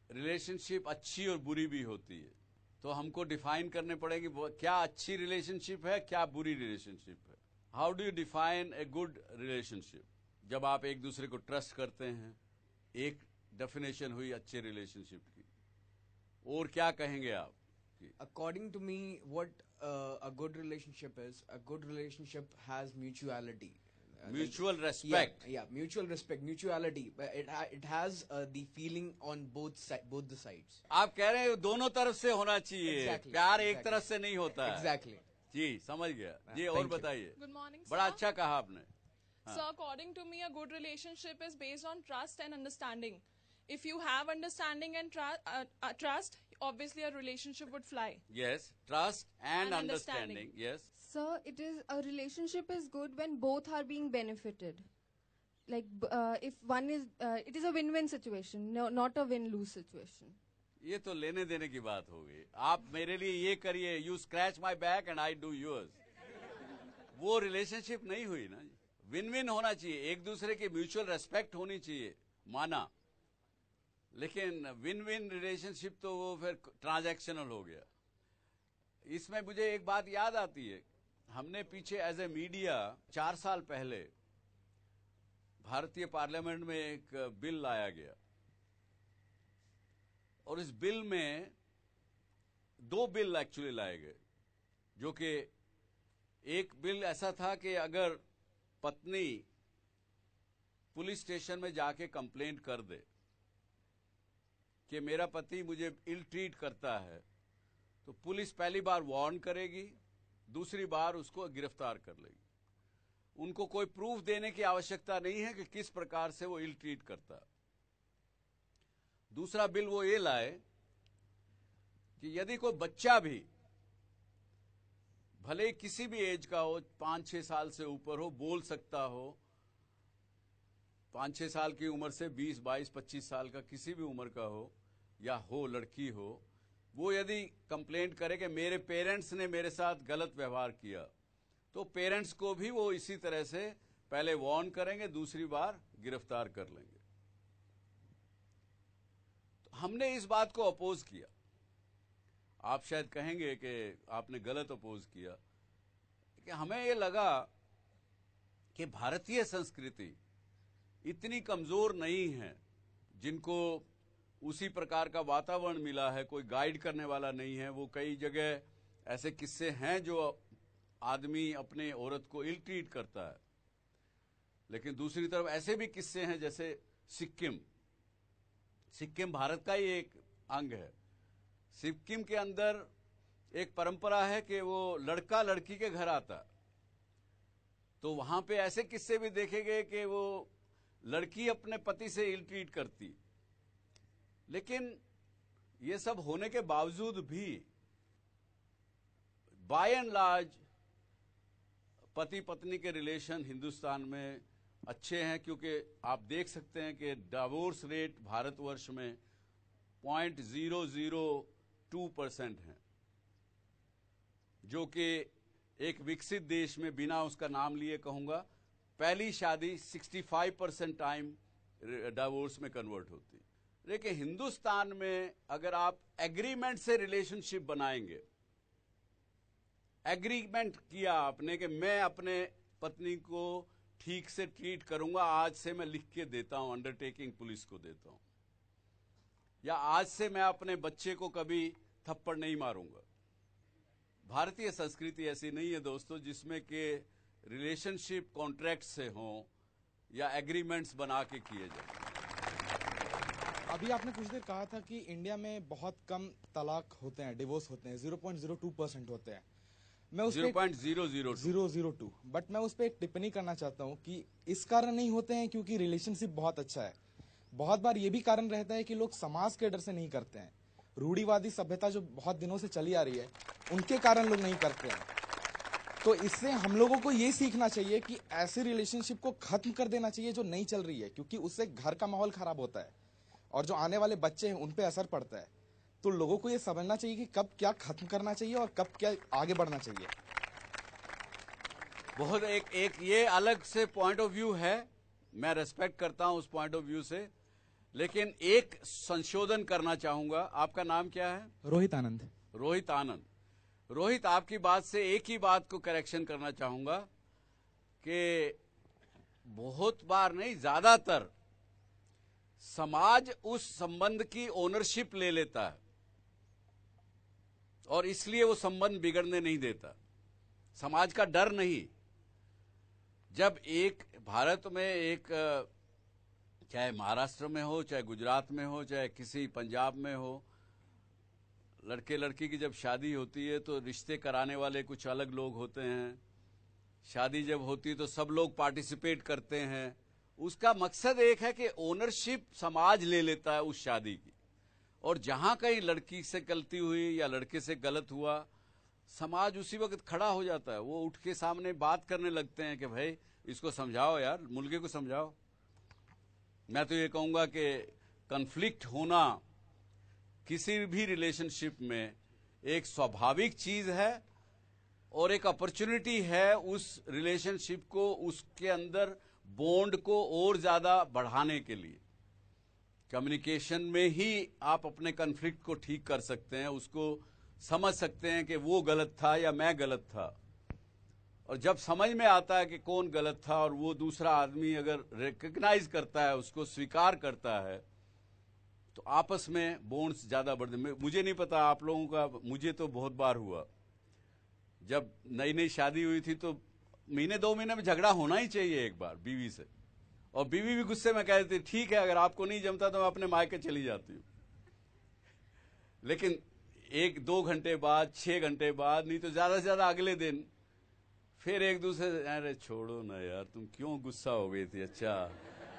Relationship अच्छी और बुरी भी होती है, तो हमको डिफाइन करने पड़ेगी क्या अच्छी रिलेशनशिप है, क्या बुरी रिलेशनशिप है। How do you define a good relationship? जब आप एक दूसरे को ट्रस्ट करते हैं, एक डेफिनेशन हुई अच्छे रिलेशनशिप की। और क्या कहेंगे आप? According to me, what a good relationship is, a good relationship has mutuality. Mutual respect. Yeah, mutual respect, mutuality. It has the feeling on both the sides. आप कह रहे हैं दोनों तरफ से होना चाहिए। Exactly, प्यार एक exactly. तरफ से नहीं होता है। Exactly. जी, समझ गया जी। और Thank you. बताइए। Good morning, sir. बड़ा अच्छा कहा आपने। So according to me, a good relationship is based on trust and understanding. If you have understanding and trust, obviously a relationship would fly. Yes, trust and And understanding. understanding. Yes. Sir, it is a relationship is good when both are being benefited. Like if one is, it is a win-win situation, no, not a win-lose situation. ये तो लेने देने की बात हो गई। आप मेरे लिए ये करिए, you scratch my back and I do yours. वो रिलेशनशिप नहीं हुई ना। विन विन होना चाहिए, एक दूसरे की म्यूचुअल रेस्पेक्ट होनी चाहिए, माना। लेकिन विन विन रिलेशनशिप तो वो फिर ट्रांजैक्शनल हो गया। इसमें मुझे एक बात याद आती है, हमने पीछे एज ए मीडिया 4 साल पहले भारतीय पार्लियामेंट में एक बिल लाया गया, और इस बिल में 2 बिल एक्चुअली लाए गए। जो कि एक बिल ऐसा था कि अगर पत्नी पुलिस स्टेशन में जाके कंप्लेंट कर दे कि मेरा पति मुझे इल ट्रीट करता है, तो पुलिस पहली बार वार्न करेगी, दूसरी बार उसको गिरफ्तार कर लेगी। उनको कोई प्रूफ देने की आवश्यकता नहीं है कि किस प्रकार से वो इल ट्रीट करता है। दूसरा बिल वो ये लाए कि यदि कोई बच्चा भी भले किसी भी एज का हो, 5-6 साल से ऊपर हो, बोल सकता हो, 5-6 साल की उम्र से 20, 22, 25 साल का किसी भी उम्र का हो, या हो लड़की हो, वो यदि कंप्लेंट करे कि मेरे पेरेंट्स ने मेरे साथ गलत व्यवहार किया, तो पेरेंट्स को भी वो इसी तरह से पहले वार्न करेंगे, दूसरी बार गिरफ्तार कर लेंगे। तो हमने इस बात को अपोज किया। आप शायद कहेंगे कि आपने गलत अपोज किया, कि हमें ये लगा कि भारतीय संस्कृति इतनी कमजोर नहीं है, जिनको उसी प्रकार का वातावरण मिला है, कोई गाइड करने वाला नहीं है। वो कई जगह ऐसे किस्से हैं जो आदमी अपने औरत को इल ट्रीट करता है, लेकिन दूसरी तरफ ऐसे भी किस्से हैं, जैसे सिक्किम भारत का ही एक अंग है। सिक्किम के अंदर एक परंपरा है कि वो लड़का लड़की के घर आता, तो वहां पे ऐसे किस्से भी देखे गए कि वो लड़की अपने पति से इल ट्रीट करती। लेकिन ये सब होने के बावजूद भी बाय एंड लार्ज पति पत्नी के रिलेशन हिंदुस्तान में अच्छे हैं, क्योंकि आप देख सकते हैं कि डिवोर्स रेट भारतवर्ष में 0.002% है, जो कि एक विकसित देश में, बिना उसका नाम लिए कहूंगा, पहली शादी 65% टाइम डिवोर्स में कन्वर्ट होती। लेकिन हिंदुस्तान में अगर आप एग्रीमेंट से रिलेशनशिप बनाएंगे, एग्रीमेंट किया आपने कि मैं अपने पत्नी को ठीक से ट्रीट करूंगा, आज से मैं लिख के देता हूं, अंडरटेकिंग पुलिस को देता हूं, या आज से मैं अपने बच्चे को कभी थप्पड़ नहीं मारूंगा। भारतीय संस्कृति ऐसी नहीं है दोस्तों, जिसमें कि रिलेशनशिप कॉन्ट्रैक्ट से हों या एग्रीमेंट्स बना के किए जाए। अभी आपने कुछ देर कहा था कि इंडिया में बहुत कम तलाक होते हैं, डिवोर्स होते हैं, 0.02% होते हैं। मैं उस 0.002, बट मैं उस पर एक टिप्पणी करना चाहता हूं कि इस कारण नहीं होते हैं क्योंकि रिलेशनशिप बहुत अच्छा है। बहुत बार ये भी कारण रहता है कि लोग समाज के डर से नहीं करते हैं। रूढ़िवादी सभ्यता जो बहुत दिनों से चली आ रही है, उनके कारण लोग नहीं करते हैं। तो इससे हम लोगों को ये सीखना चाहिए कि ऐसे रिलेशनशिप को खत्म कर देना चाहिए जो नहीं चल रही है, क्योंकि उससे घर का माहौल खराब होता है और जो आने वाले बच्चे हैं उन पे असर पड़ता है। तो लोगों को ये समझना चाहिए कि कब क्या खत्म करना चाहिए और कब क्या आगे बढ़ना चाहिए। बहुत एक ये अलग से पॉइंट ऑफ व्यू है, मैं रेस्पेक्ट करता हूं उस पॉइंट ऑफ व्यू से, लेकिन एक संशोधन करना चाहूंगा। आपका नाम क्या है? रोहित आनंद। रोहित आनंद। रोहित, आपकी बात से एक ही बात को करेक्शन करना चाहूंगा कि बहुत बार नहीं, ज्यादातर समाज उस संबंध की ओनरशिप ले लेता है और इसलिए वो संबंध बिगड़ने नहीं देता। समाज का डर नहीं। जब एक भारत में एक, चाहे महाराष्ट्र में हो, चाहे गुजरात में हो, चाहे किसी पंजाब में हो, लड़के लड़की की जब शादी होती है तो रिश्ते कराने वाले कुछ अलग लोग होते हैं। शादी जब होती है तो सब लोग पार्टिसिपेट करते हैं। उसका मकसद एक है कि ओनरशिप समाज ले लेता है उस शादी की, और जहां कहीं लड़की से गलती हुई या लड़के से गलत हुआ, समाज उसी वक्त खड़ा हो जाता है। वो उठ के सामने बात करने लगते हैं कि भाई इसको समझाओ यार, मुर्गे को समझाओ। मैं तो ये कहूंगा कि कॉन्फ्लिक्ट होना किसी भी रिलेशनशिप में एक स्वाभाविक चीज है और एक अपॉर्चुनिटी है उस रिलेशनशिप को, उसके अंदर बॉन्ड को और ज्यादा बढ़ाने के लिए। कम्युनिकेशन में ही आप अपने कॉन्फ्लिक्ट को ठीक कर सकते हैं, उसको समझ सकते हैं कि वो गलत था या मैं गलत था। और जब समझ में आता है कि कौन गलत था और वो दूसरा आदमी अगर रिकग्नाइज करता है, उसको स्वीकार करता है, तो आपस में बॉन्ड्स ज्यादा बढ़ते। मुझे नहीं पता आप लोगों का, मुझे तो बहुत बार हुआ। जब नई नई शादी हुई थी तो महीने 2 महीने में झगड़ा होना ही चाहिए एक बार बीवी से, और बीवी भी गुस्से में कह देती ठीक है, अगर आपको नहीं जमता तो मैं अपने मायके चली जाती हूँ। लेकिन 1-2 घंटे बाद, 6 घंटे बाद, नहीं तो ज्यादा से ज्यादा अगले दिन फिर एक दूसरे से, अरे छोड़ो ना यार, तुम क्यों गुस्सा हो गई थी? अच्छा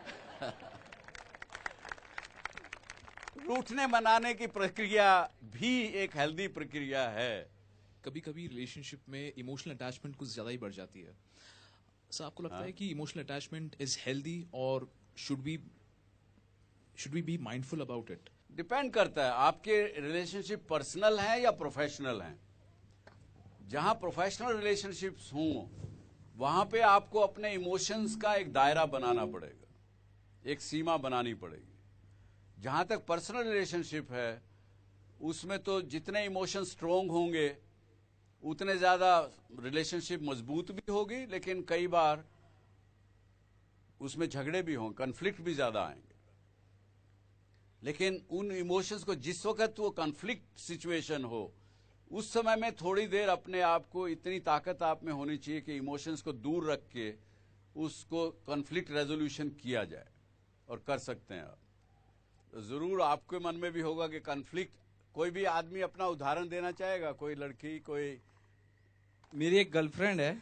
रूठने मनाने की प्रक्रिया भी एक हेल्दी प्रक्रिया है। कभी कभी रिलेशनशिप में इमोशनल अटैचमेंट कुछ ज्यादा ही बढ़ जाती है। सर, आपको लगता है कि इमोशनल अटैचमेंट इज हेल्दी और should we be mindful about it? Depend करता है आपके रिलेशनशिप पर्सनल हैं या प्रोफेशनल हैं। जहां प्रोफेशनल रिलेशनशिप्स हों वहां पे आपको अपने इमोशंस का एक दायरा बनाना पड़ेगा, एक सीमा बनानी पड़ेगी। जहां तक पर्सनल रिलेशनशिप है उसमें तो जितने इमोशन स्ट्रोंग होंगे उतने ज्यादा रिलेशनशिप मजबूत भी होगी, लेकिन कई बार उसमें झगड़े भी होंगे, कॉन्फ्लिक्ट भी ज्यादा आएंगे। लेकिन उन इमोशंस को जिस वक्त वो कॉन्फ्लिक्ट सिचुएशन हो उस समय में थोड़ी देर अपने आप को, इतनी ताकत आप में होनी चाहिए कि इमोशंस को दूर रख के उसको कॉन्फ्लिक्ट रेजोल्यूशन किया जाए, और कर सकते हैं आप। तो जरूर आपके मन में भी होगा कि कॉन्फ्लिक्ट, कोई भी आदमी अपना उदाहरण देना चाहेगा, कोई लड़की, कोई? मेरी एक गर्लफ्रेंड है,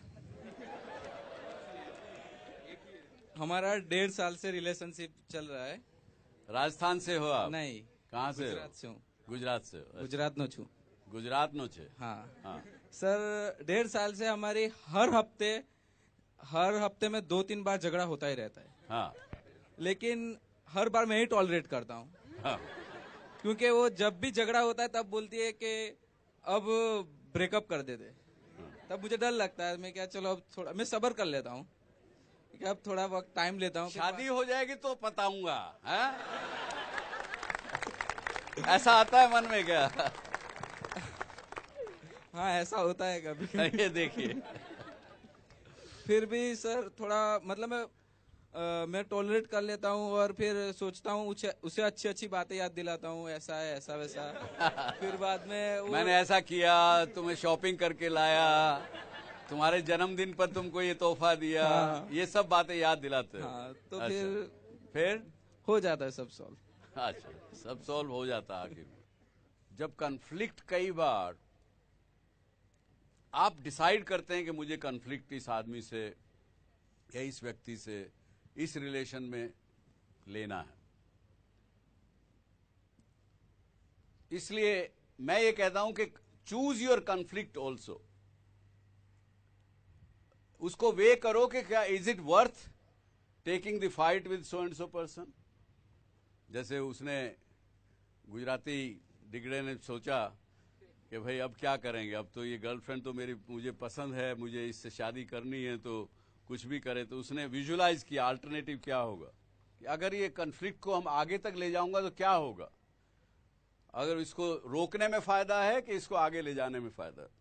हमारा 1.5 साल से रिलेशनशिप चल रहा है। राजस्थान से हो आप? नहीं, कहाँ से? गुजरात से हूँ। गुजरात से हो? गुजरात नो छू। गुजरात नो छे? हाँ सर, 1.5 साल से हमारी हर हफ्ते में 2-3 बार झगड़ा होता ही रहता है। हाँ। लेकिन हर बार मैं ही टॉलरेट करता हूँ। हाँ। क्योंकि वो जब भी झगड़ा होता है तब बोलती है कि अब ब्रेकअप कर दे। तब मुझे डर लगता है, मैं क्या, चलो अब थोड़ा मैं सब्र कर लेता हूँ, अब थोड़ा वक्त टाइम लेता हूँ। शादी हो जाएगी तो बताऊंगा, है? ऐसा आता है मन में क्या? हाँ, ऐसा होता है कभी। ये देखिए। फिर भी सर थोड़ा मतलब मैं टॉलरेट कर लेता हूँ और फिर सोचता हूँ उसे अच्छी अच्छी बातें याद दिलाता हूँ, ऐसा है, ऐसा वैसा। फिर बाद में मैंने ऐसा किया, तुम्हें शॉपिंग करके लाया, तुम्हारे जन्मदिन पर तुमको ये तोहफा दिया। हाँ। ये सब बातें याद दिलाते हो। हाँ, तो अच्छा। फिर हो जाता है सब सॉल्व। अच्छा, सब सॉल्व हो जाता है आखिर में। जब कॉन्फ्लिक्ट, कई बार आप डिसाइड करते हैं कि मुझे कॉन्फ्लिक्ट इस आदमी से या इस व्यक्ति से, इस रिलेशन में लेना है, इसलिए मैं ये कहता हूं कि चूज योर कॉन्फ्लिक्ट ऑल्सो। उसको वे करो कि क्या is it worth taking the fight with so and so person. जैसे उसने, गुजराती डिगड़े ने सोचा कि भाई अब क्या करेंगे, अब तो ये गर्लफ्रेंड तो मुझे पसंद है, मुझे इससे शादी करनी है, तो कुछ भी करे। तो उसने विजुलाइज किया अल्टरनेटिव क्या होगा। कि अगर ये कन्फ्लिक्ट को हम आगे तक ले जाऊंगा तो क्या होगा, अगर इसको रोकने में फायदा है कि इसको आगे ले जाने में फायदा है।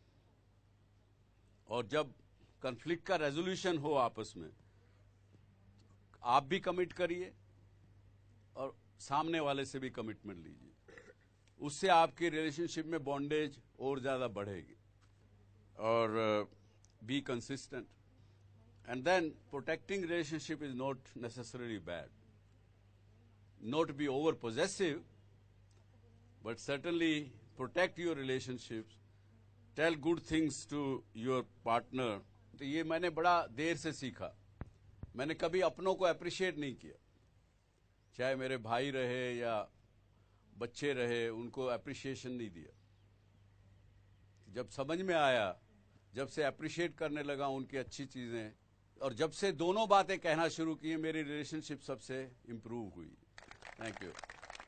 और जब कन्फ्लिक्ट का रेजोल्यूशन हो आपस में, आप भी कमिट करिए और सामने वाले से भी कमिटमेंट लीजिए, उससे आपकी रिलेशनशिप में बॉन्डेज और ज्यादा बढ़ेगी। और be consistent, and then protecting relationship is not necessarily bad, not be over possessive, but certainly protect your relationships, tell good things to your partner। तो ये मैंने बड़ा देर से सीखा, मैंने कभी अपनों को अप्रिशिएट नहीं किया, चाहे मेरे भाई रहे या बच्चे रहे, उनको अप्रिशिएशन नहीं दिया। जब समझ में आया, जब से अप्रिशिएट करने लगा उनकी अच्छी चीजें, और जब से दोनों बातें कहना शुरू की, मेरी रिलेशनशिप सबसे इंप्रूव हुई। Thank you.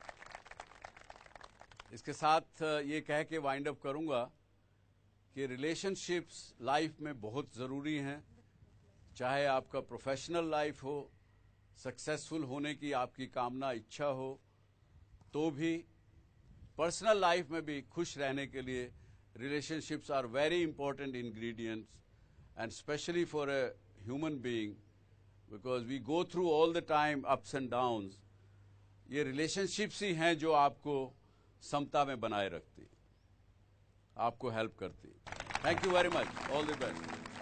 इसके साथ ये कह के वाइंड अप करूंगा कि रिलेशनशिप्स लाइफ में बहुत ज़रूरी हैं, चाहे आपका प्रोफेशनल लाइफ हो, सक्सेसफुल होने की आपकी कामना इच्छा हो, तो भी पर्सनल लाइफ में भी खुश रहने के लिए relationships are very important ingredients, and specially for a human being, because we go through all the time ups and downs. ये रिलेशनशिप्स ही हैं जो आपको समता में बनाए रखती, आपको हेल्प करती। Thank you very much, all the best.